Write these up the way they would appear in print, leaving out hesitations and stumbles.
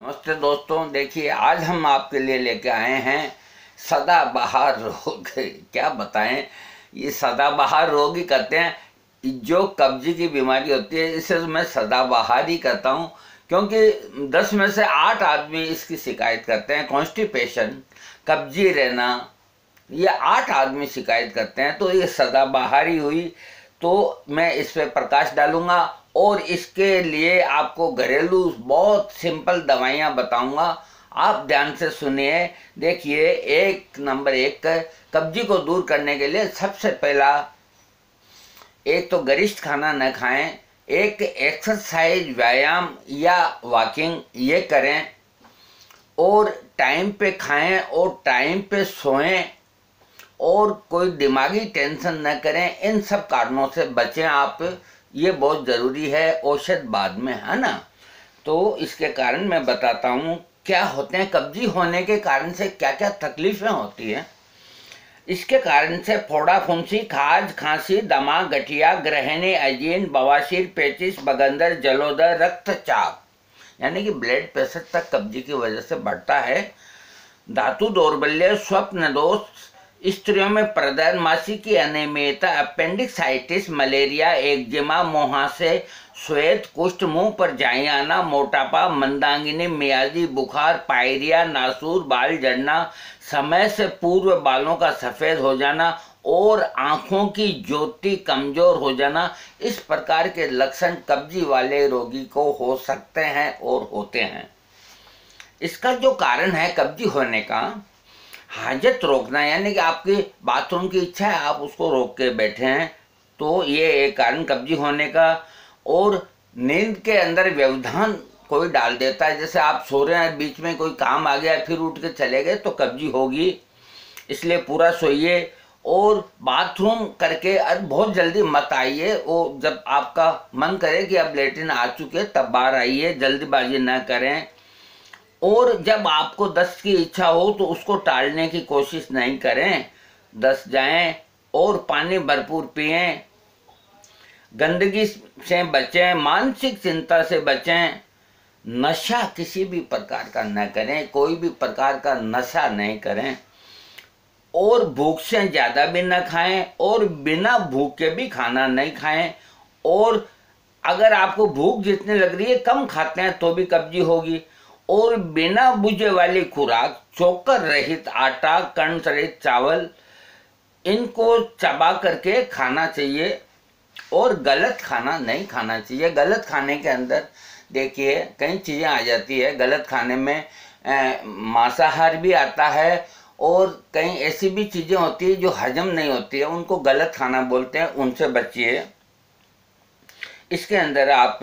नमस्ते दोस्तों, देखिए आज हम आपके लिए लेके आए हैं सदाबहार रोग। क्या बताएं, ये सदाबहार रोग ही कहते हैं। जो कब्जी की बीमारी होती है इसे मैं सदाबहार ही कहता हूँ, क्योंकि 10 में से 8 आदमी इसकी शिकायत करते हैं। कॉन्स्टिपेशन, कब्जी रहना, ये 8 आदमी शिकायत करते हैं। तो ये सदाबहार ही हुई। तो मैं इस पर प्रकाश डालूंगा और इसके लिए आपको घरेलू बहुत सिंपल दवाइयाँ बताऊंगा। आप ध्यान से सुनिए। देखिए, नंबर 1 कब्जी को दूर करने के लिए सबसे पहला, एक तो गरिष्ठ खाना न खाएं, एक एक्सरसाइज, व्यायाम या वॉकिंग ये करें, और टाइम पे खाएं और टाइम पे सोएं, और कोई दिमागी टेंशन न करें। इन सब कारणों से बचें आप, ये बहुत ज़रूरी है। औषध बाद में, है ना। तो इसके कारण मैं बताता हूँ क्या होते हैं। कब्जी होने के कारण से क्या क्या तकलीफ़ें होती हैं। इसके कारण से फोड़ा फुंसी, खाज, खांसी, दमा, गठिया, ग्रहणी, अजीन, बवासीर, पेचिश, बगंदर, जलोदर, रक्तचाप यानी कि ब्लड प्रेशर तक कब्जी की वजह से बढ़ता है। धातु दौर्बल्य, स्वप्न दोष, स्त्रियों में प्रदर्द, मासिक की अनियमितता, अपेंडिक्साइटिस, मलेरिया, एक्जिमा, मुहासे, श्वेत, कुष्ठ, मुंह पर जाई आना, मोटापा, मंदागिनी, मियाजी, बुखार, पायरिया, नासूर, बाल झड़ना, समय से पूर्व बालों का सफ़ेद हो जाना और आँखों की ज्योति कमज़ोर हो जाना, इस प्रकार के लक्षण कब्जी वाले रोगी को हो सकते हैं और होते हैं। इसका जो कारण है कब्जी होने का, हाजत रोकना, यानी कि आपकी बाथरूम की इच्छा है, आप उसको रोक के बैठे हैं, तो ये एक कारण कब्जी होने का। और नींद के अंदर व्यवधान कोई डाल देता है, जैसे आप सो रहे हैं, बीच में कोई काम आ गया फिर उठ के चले गए, तो कब्जी होगी। इसलिए पूरा सोइए और बाथरूम करके बहुत जल्दी मत आइए। वो जब आपका मन करे कि अब लेटिन आ चुके तब बाहर आइए, जल्दबाजी न करें। और जब आपको दस्त की इच्छा हो तो उसको टालने की कोशिश नहीं करें, दस्त जाएं। और पानी भरपूर पिएं, गंदगी से बचें, मानसिक चिंता से बचें, नशा किसी भी प्रकार का न करें, कोई भी प्रकार का नशा नहीं करें, और भूख से ज़्यादा भी न खाएं और बिना भूख के भी खाना नहीं खाएं। और अगर आपको भूख जितनी लग रही है कम खाते हैं तो भी कब्जी होगी। और बिना भुजे वाली खुराक, चोकर रहित आटा, कण रहित चावल, इनको चबा करके खाना चाहिए और गलत खाना नहीं खाना चाहिए। गलत खाने के अंदर देखिए कई चीज़ें आ जाती है। गलत खाने में मांसाहार भी आता है और कई ऐसी भी चीज़ें होती है जो हजम नहीं होती है, उनको गलत खाना बोलते हैं, उनसे बचिए। इसके अंदर आप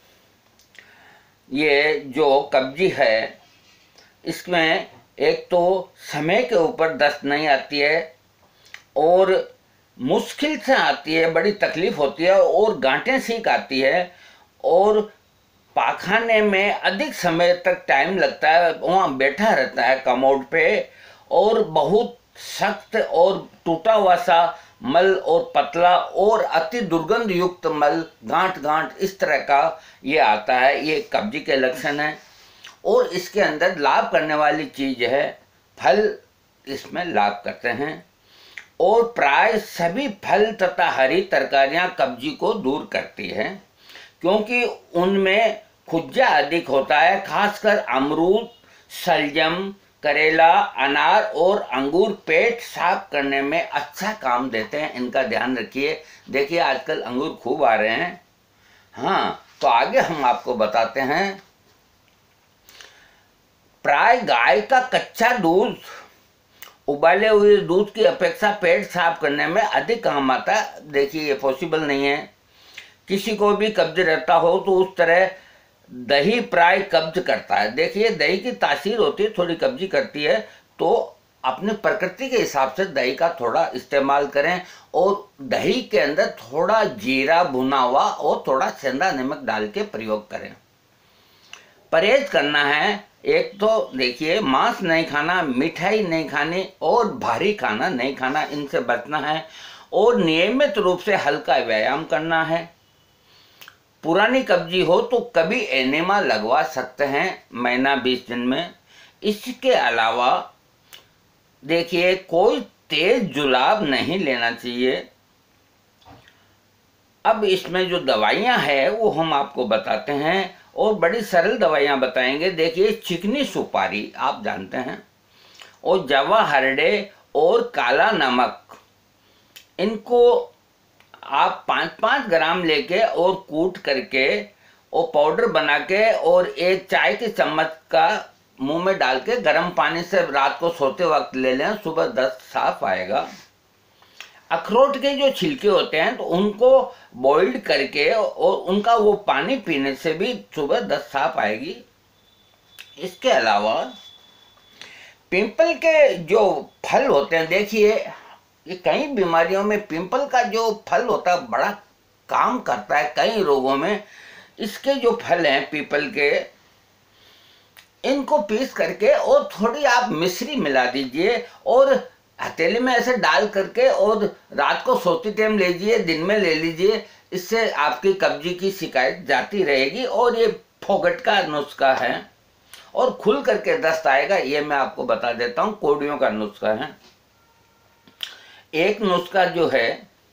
ये जो कब्जी है इसमें एक तो समय के ऊपर दस्त नहीं आती है और मुश्किल से आती है, बड़ी तकलीफ होती है और गांठें सीक आती है, और पाखाने में अधिक समय तक टाइम लगता है, वहाँ बैठा रहता है कमोड पे, और बहुत सख्त और टूटा हुआ सा मल और पतला और अति दुर्गंध युक्त मल, गांठ गांठ इस तरह का ये आता है। ये कब्जी के लक्षण हैं। और इसके अंदर लाभ करने वाली चीज़ है फल, इसमें लाभ करते हैं, और प्राय सभी फल तथा हरी तरकारियां कब्जी को दूर करती हैं, क्योंकि उनमें खुज्जा अधिक होता है। खासकर अमरूद, सलजम, करेला, अनार और अंगूर पेट साफ करने में अच्छा काम देते हैं, इनका ध्यान रखिए। देखिए आजकल अंगूर खूब आ रहे हैं। हाँ, तो आगे हम आपको बताते हैं। प्राय गाय का कच्चा दूध उबाले हुए दूध की अपेक्षा पेट साफ करने में अधिक काम आता है। देखिए ये पॉसिबल नहीं है। किसी को भी कब्ज रहता हो तो उस तरह दही प्राय कब्ज करता है। देखिए दही की तासीर होती है, थोड़ी कब्जी करती है, तो अपने प्रकृति के हिसाब से दही का थोड़ा इस्तेमाल करें, और दही के अंदर थोड़ा जीरा भुना हुआ और थोड़ा सेंधा नमक डाल के प्रयोग करें। परहेज करना है। एक तो देखिए मांस नहीं खाना, मिठाई नहीं खानी और भारी खाना नहीं खाना, इनसे बचना है। और नियमित रूप से हल्का व्यायाम करना है। पुरानी कब्जी हो तो कभी एनेमा लगवा सकते हैं महीना 20 दिन में। इसके अलावा देखिए, कोई तेज जुलाब नहीं लेना चाहिए। अब इसमें जो दवाइयाँ हैं वो हम आपको बताते हैं, और बड़ी सरल दवाइयाँ बताएंगे। देखिए, चिकनी सुपारी आप जानते हैं, और जवा हरडे और काला नमक, इनको आप 5-5 ग्राम लेके और कूट करके और पाउडर बना के और एक चाय के चम्मच का मुंह में डाल के गर्म पानी से रात को सोते वक्त ले लें, सुबह दस्त साफ आएगा। अखरोट के जो छिलके होते हैं तो उनको बॉइल्ड करके और उनका वो पानी पीने से भी सुबह दस्त साफ आएगी। इसके अलावा पिंपल के जो फल होते हैं, देखिए ये कई बीमारियों में पिंपल का जो फल होता है बड़ा काम करता है कई रोगों में। इसके जो फल हैं पीपल के, इनको पीस करके और थोड़ी आप मिश्री मिला दीजिए और हथेली में ऐसे डाल करके और रात को सोते टाइम लीजिए, दिन में ले लीजिए। इससे आपकी कब्जी की शिकायत जाती रहेगी। और ये फोगट का नुस्खा है और खुल करके दस्त आएगा, ये मैं आपको बता देता हूँ। कोड़ियों का नुस्खा है। एक नुस्खा जो है,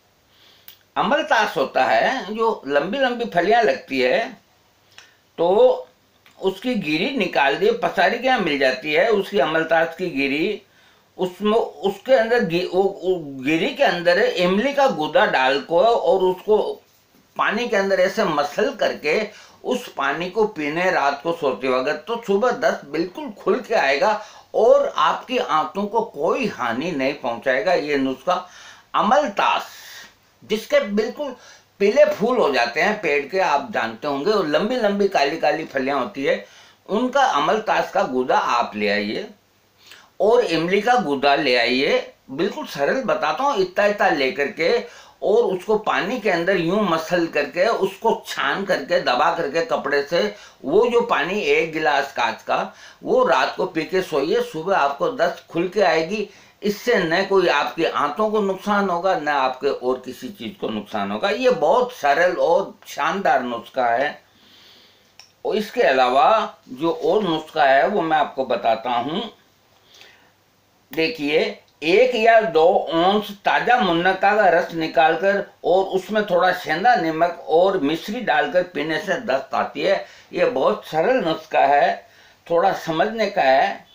अमलतास होता है, जो लंबी लंबी फलियां लगती है, तो उसकी गिरी निकाल दिए, पसारी क्या मिल जाती है उसकी अमलतास की गिरी, उसमें उसके अंदर गिरी के अंदर इमली का गुदा डाल को और उसको पानी के अंदर ऐसे मसल करके उस पानी को पीने रात को सोते वक्त, तो सुबह दस्त बिल्कुल खुल के आएगा और आपकी आंतों को कोई हानि नहीं पहुंचाएगा। ये नुस्खा अमलतास, जिसके बिल्कुल पीले फूल हो जाते हैं पेड़ के, आप जानते होंगे, और लंबी लंबी काली काली फलियां होती है, उनका अमलतास का गुदा आप ले आइए और इमली का गुदा ले आइए। बिल्कुल सरल बताता हूँ, इतना इतना लेकर के और उसको पानी के अंदर यूं मसल करके उसको छान करके दबा करके कपड़े से, वो जो पानी 1 गिलास कांच का, वो रात को पी के सोइए, सुबह आपको दस्त खुल के आएगी। इससे न कोई आपकी आंतों को नुकसान होगा, न आपके और किसी चीज को नुकसान होगा। ये बहुत सरल और शानदार नुस्खा है। और इसके अलावा जो और नुस्खा है वो मैं आपको बताता हूँ। देखिए, 1 या 2 औंस ताजा मुनक्का का रस निकालकर और उसमें थोड़ा सेंधा नमक और मिश्री डालकर पीने से दस्त आती है। ये बहुत सरल नुस्खा है, थोड़ा समझने का है।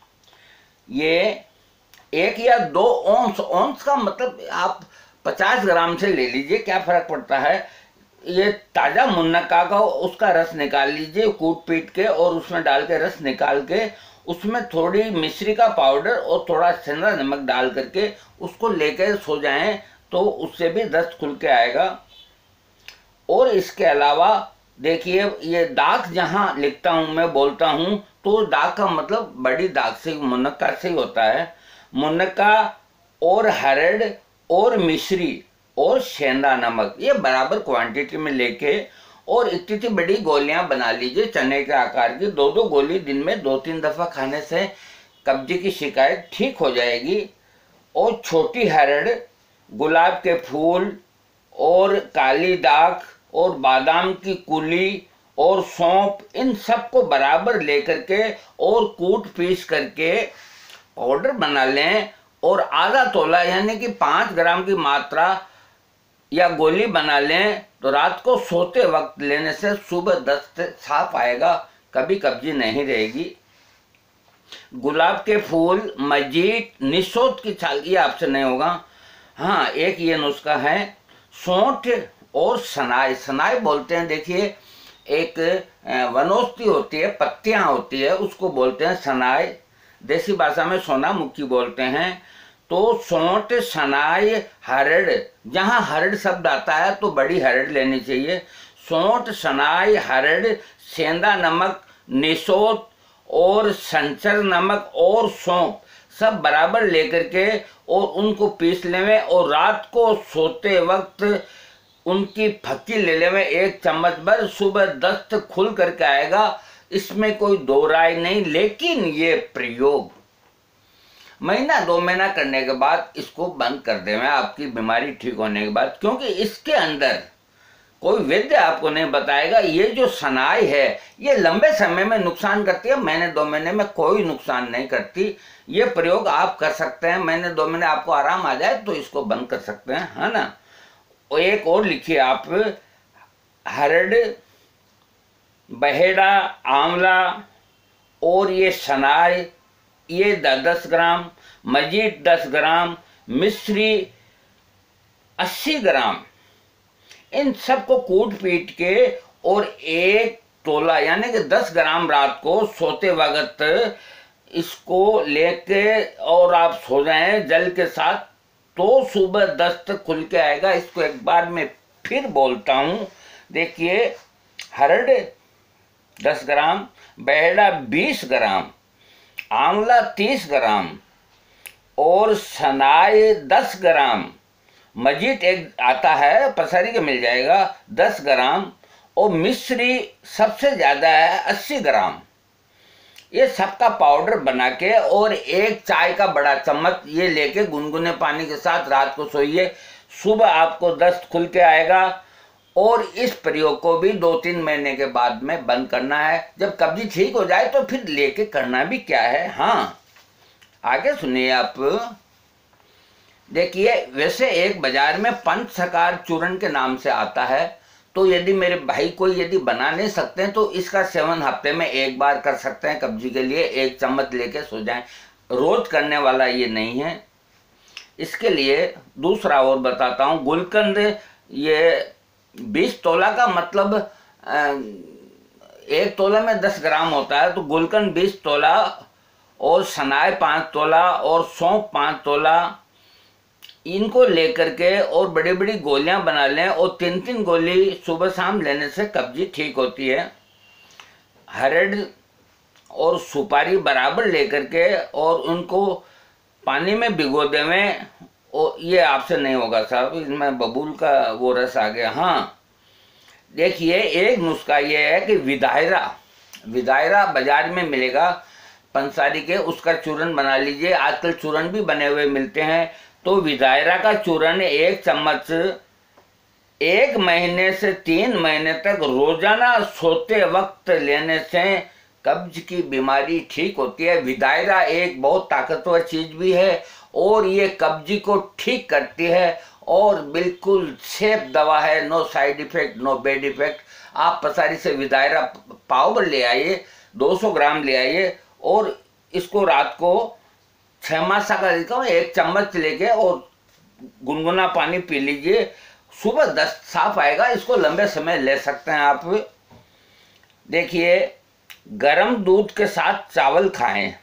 ये 1 या 2 औंस, औंस का मतलब आप 50 ग्राम से ले लीजिए, क्या फर्क पड़ता है। ये ताजा मुनक्का का उसका रस निकाल लीजिए कूट पीट के, और उसमें डाल के रस निकाल के उसमें थोड़ी मिश्री का पाउडर और थोड़ा सेंधा नमक डाल करके उसको लेकर सो जाएं, तो उससे भी दस्त खुल के आएगा। और इसके अलावा देखिए, ये दाग जहाँ लिखता हूँ मैं बोलता हूँ, तो दाग का मतलब बड़ी दाग से, मुनक्का से ही होता है। मुनक्का और हरड़ और मिश्री और सेंधा नमक, ये बराबर क्वांटिटी में लेके और इतनी बड़ी गोलियां बना लीजिए चने के आकार की। 2-2 गोली दिन में 2-3 दफा खाने से कब्जे की शिकायत ठीक हो जाएगी। और छोटी हरड़, गुलाब के फूल और काली दाख और बादाम की कुली और सौंफ, इन सबको बराबर लेकर के और कूट पीस करके पाउडर बना लें और आधा तोला यानी कि 5 ग्राम की मात्रा या गोली बना लें, तो रात को सोते वक्त लेने से सुबह दस्त साफ आएगा, कभी कब्जी नहीं रहेगी। गुलाब के फूल, मजीट, निशोत की छाल, ये आपसे नहीं होगा। हाँ, एक ये नुस्खा है, सौंठ और सनाई, सनाई बोलते हैं। देखिए, एक वनौषधि होती है, पत्तियां होती है, उसको बोलते हैं सनाई, देसी भाषा में सोना मुखी बोलते हैं। तो सौंठ, सनाई, हरड़, जहाँ हरड़ शब्द आता है तो बड़ी हरड़ लेनी चाहिए। सौंठ, सनाई, हरड़, सेंधा नमक, निशोत और संचर नमक और सौंफ सब बराबर लेकर के और उनको पीस लेवें और रात को सोते वक्त उनकी फक्की ले लेवें 1 चम्मच भर, सुबह दस्त खुल करके आएगा, इसमें कोई दो राय नहीं। लेकिन ये प्रयोग 1-2 महीना करने के बाद इसको बंद कर देवें आपकी बीमारी ठीक होने के बाद, क्योंकि इसके अंदर कोई वैद्य आपको नहीं बताएगा। ये जो सनाई है ये लंबे समय में नुकसान करती है, महीने 2 महीने में कोई नुकसान नहीं करती। ये प्रयोग आप कर सकते हैं, महीने 2 महीने आपको आराम आ जाए तो इसको बंद कर सकते हैं, है ना। और एक और लिखिए आप, हरड़, बहेड़ा, आंवला और ये सनाई, ये 10-10 ग्राम, मजीद 10 ग्राम, मिश्री 80 ग्राम, इन सबको कूट पीट के और 1 तोला यानी कि 10 ग्राम रात को सोते वक्त इसको लेके और आप सो जाएं जल के साथ, तो सुबह 10 तक खुल के आएगा। इसको एक बार मैं फिर बोलता हूँ, देखिए, हरड़ 10 ग्राम, बहेड़ा 20 ग्राम, आंवला 30 ग्राम और सनाई 10 ग्राम, मजीद एक आता है पसारी के मिल जाएगा 10 ग्राम, और मिश्री सबसे ज़्यादा है 80 ग्राम। ये सबका पाउडर बना के और 1 चाय का बड़ा चम्मच ये लेके गुनगुने पानी के साथ रात को सोइए, सुबह आपको दस्त खुल के आएगा। और इस प्रयोग को भी 2-3 महीने के बाद में बंद करना है। जब कब्जी ठीक हो जाए तो फिर लेके करना भी क्या है। हाँ, आगे सुनिए आप, देखिए, वैसे एक बाजार में पंचसकार चूर्ण के नाम से आता है, तो यदि मेरे भाई कोई यदि बना नहीं सकते हैं तो इसका सेवन हफ्ते में 1 बार कर सकते हैं। कब्जी के लिए 1 चम्मच लेके सो जाएं, रोज करने वाला ये नहीं है। इसके लिए दूसरा और बताता हूँ, गुलकंद, ये 20 तोला का मतलब 1 तोला में 10 ग्राम होता है, तो गुलकंद 20 तोला और सनाई 5 तोला और सौंफ 5 तोला, इनको लेकर के और बड़ी बड़ी गोलियां बना लें और 3-3 गोली सुबह शाम लेने से कब्जी ठीक होती है। हरड़ और सुपारी बराबर लेकर के और उनको पानी में भिगो देवें। और ये आपसे नहीं होगा साहब, इसमें बबूल का वो रस आ गया। हाँ, देखिए, एक नुस्खा ये है कि विदायरा बाजार में मिलेगा पंसारी के, उसका चूर्ण बना लीजिए। आजकल चूर्ण भी बने हुए मिलते हैं। तो विदायरा का चूर्ण 1 चम्मच 1 महीने से 3 महीने तक रोजाना सोते वक्त लेने से कब्ज की बीमारी ठीक होती है। विदायरा एक बहुत ताकतवर चीज भी है और ये कब्जी को ठीक करती है और बिल्कुल सेफ दवा है। No side effect, no bad effect. आप पसारी से विदायरा पाउडर ले आइए, 200 ग्राम ले आइए और इसको रात को 6 मासा का देता हूँ 1 चम्मच लेके और गुनगुना पानी पी लीजिए, सुबह दस्त साफ आएगा। इसको लंबे समय ले सकते हैं आप। देखिए, गर्म दूध के साथ चावल खाएं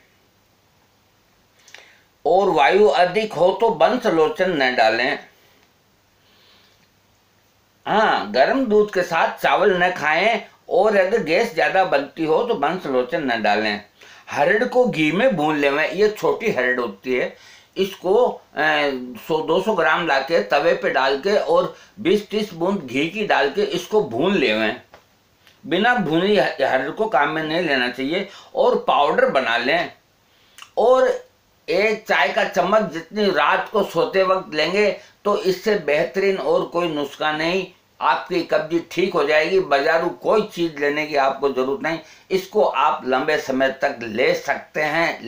और वायु अधिक हो तो वंशलोचन न डालें। हाँ, गर्म दूध के साथ चावल न खाएं और अगर गैस ज्यादा बनती हो तो वंशलोचन न डालें। हरड़ को घी में भून लेवें, ये छोटी हरड़ होती है। इसको 100-200 ग्राम लाके तवे पे डाल के और 20-30 बूंद घी की डाल के इसको भून लेवें। बिना भुनी हरड़ को काम में नहीं लेना चाहिए और पाउडर बना लें और 1 चाय का चम्मच जितनी रात को सोते वक्त लेंगे तो इससे बेहतरीन और कोई नुस्खा नहीं। आपकी कब्जी ठीक हो जाएगी। बाजारू कोई चीज लेने की आपको जरूरत नहीं। इसको आप लंबे समय तक ले सकते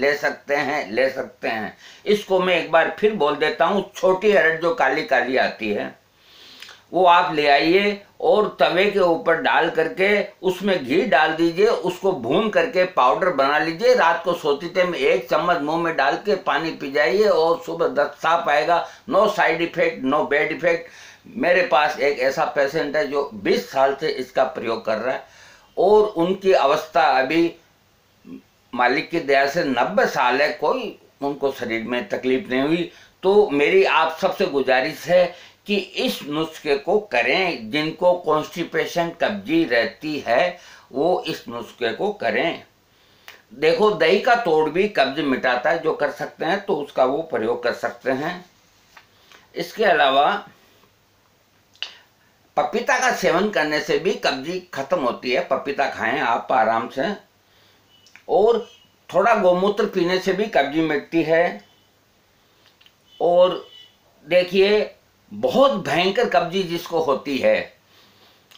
हैं। इसको मैं एक बार फिर बोल देता हूँ, छोटी हरड़ जो काली काली आती है वो आप ले आइए और तवे के ऊपर डाल करके उसमें घी डाल दीजिए, उसको भून करके पाउडर बना लीजिए। रात को सोते टाइम 1 चम्मच मुंह में डाल के पानी पी जाइए और सुबह दस्त साफ आएगा। No side effect, no bad effect. मेरे पास एक ऐसा पेशेंट है जो 20 साल से इसका प्रयोग कर रहा है और उनकी अवस्था अभी मालिक की दया से 90 साल है, कोई उनको शरीर में तकलीफ नहीं हुई। तो मेरी आप सबसे गुजारिश है कि इस नुस्खे को करें। जिनको कॉन्स्टिपेशन कब्जी रहती है वो इस नुस्खे को करें। देखो, दही का तोड़ भी कब्ज मिटाता है, जो कर सकते हैं तो उसका वो प्रयोग कर सकते हैं। इसके अलावा पपीता का सेवन करने से भी कब्जी खत्म होती है। पपीता खाएं आप आराम से। और थोड़ा गोमूत्र पीने से भी कब्जी मिटती है। और देखिए, बहुत भयंकर कब्जी जिसको होती है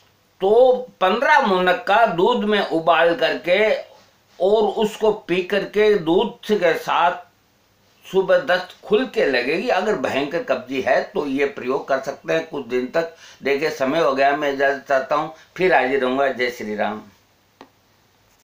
तो 15 मुनक्का दूध में उबाल करके और उसको पी करके दूध के साथ सुबह दस्त खुल के लगेगी। अगर भयंकर कब्जी है तो ये प्रयोग कर सकते हैं कुछ दिन तक। देखिए समय हो गया, मैं इजाजत चाहता हूँ, फिर हाजिर रहूंगा। जय श्री राम।